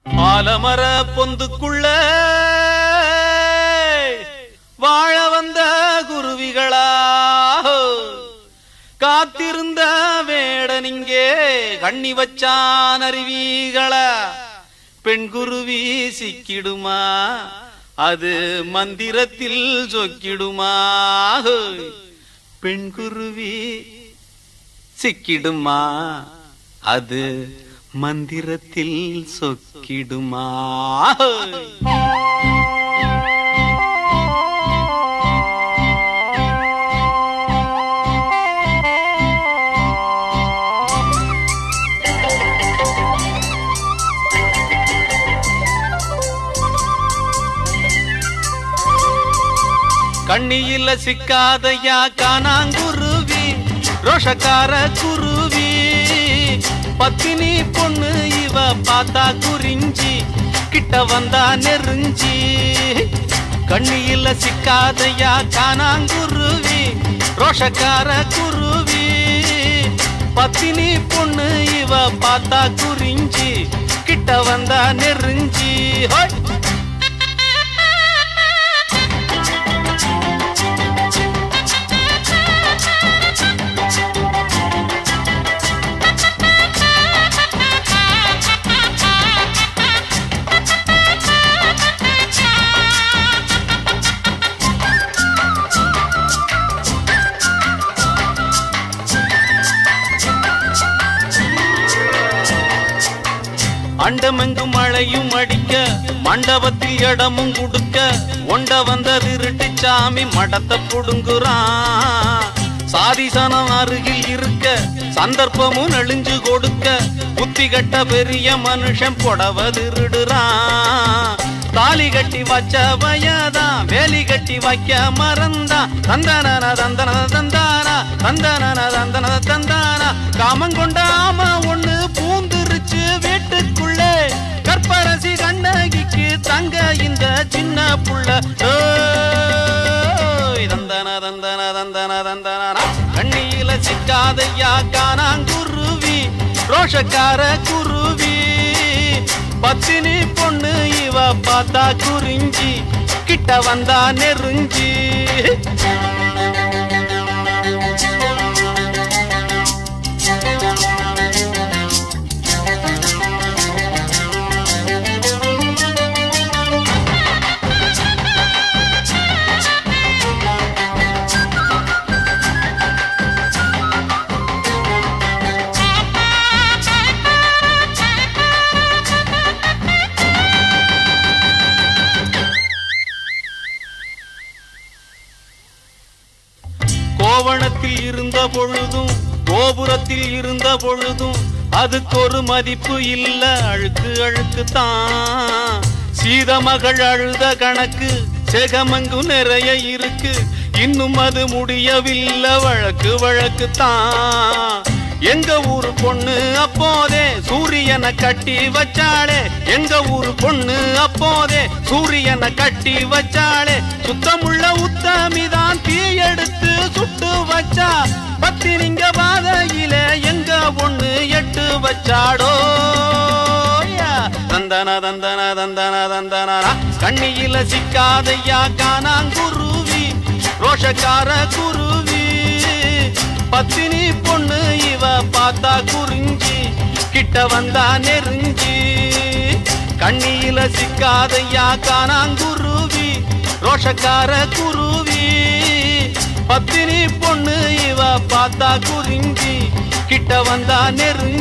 ஆலமர பொந்துக்குள்ள வாழ வந்த குருவிகளா காத்திருந்த வேடனிங்கே கண்ணி வச்சான் அருவிகளா பெண் குருவி சிக்கிடுமா அது மந்திரத்தில் சொக்கிடுமா பெண் குருவி சிக்கிடுமா அது மந்திரத்தில் சொக்கிடுமா கண்ணியில சிக்காதையா காணாங்குருவி ரோஷக்கார குருவி பத்தினி பொண்ணு இவ பார்த்தா குறிஞ்சி கிட்ட வந்தா நெருஞ்சி கண்ணியில சிக்காதையா காணாங்குருவி ரோஷக்கார குருவி பத்தினி பொண்ணு இவ பார்த்தா குறிஞ்சி கிட்ட வந்தா நெருஞ்சி அண்டமெங்கும் மழையும் அடிக்க மண்டபத்தில் இடமும் கொடுக்க ஒண்ட வந்த திருட்டு சாமி மடத்தை புடுங்குறான் சாதிசனம் அருகில் இருக்க சந்தர்ப்பமும் நெளிஞ்சு கொடுக்க புத்தி கட்ட பெரிய மனுஷன் புடவ திருடுறான் தாலி கட்டி வச்ச வயதான் வேலி கட்டி வைக்க மறந்தான் தந்தன தந்தன தந்தானா தந்தன தந்தன தந்தானா காமங்கொண்டாம ஒண்ணு பூந்துருச்சு வீட்டுக்குள்ளே கற்பரசி கண்ணகிக்கு தங்க இந்த சின்ன புள்ள தந்தன தந்தன தந்தன தந்தனா கண்ணியில சிக்காதையா காணாங்குருவி ரோஷக்கார குருவி பத்தினி பொண்ணு இவ பார்த்தா குறிஞ்சி கிட்ட வந்தா நெருஞ்சி கோவணத்தில் இருந்த பொழுதும் கோபுரத்தில் இருந்த பொழுதும் அதுக்கு ஒரு மதிப்பு இல்ல அழுக்கு அழுக்கு தான் சீதமகள் அழுத கணக்கு செகமங்கு நிறைய இருக்கு இன்னும் அது முடியவில்லை வழக்கு வழக்கு தான் எங்க ஊரு பொண்ணு அப்போதே சூரியனை கட்டி வச்சாளே எங்க ஊரு பொண்ணு அப்போதே சூரியனை கட்டி வச்சாளே சுத்தமுள்ள உத்தமிதான் தீ எடுத்து சுட்டு வச்சா பத்தினிங்க பாதையில எங்க பொண்ணு எட்டு வச்சாடோ தந்தன தந்தன தந்தன தந்தனா கண்ணியில சிக்காதையா காணாங்குருவி ரோஷக்கார குருவி பத்தினி பொண்ணு இவ பார்த்தா குறிஞ்சி கிட்ட வந்தா நெருஞ்சி கண்ணியில சிக்காதையா காணாங்குருவி ரோஷக்கார குருவி பத்தினி பொண்ணு இவ பார்த்தா குறிஞ்சி கிட்ட வந்தா நெருஞ்சி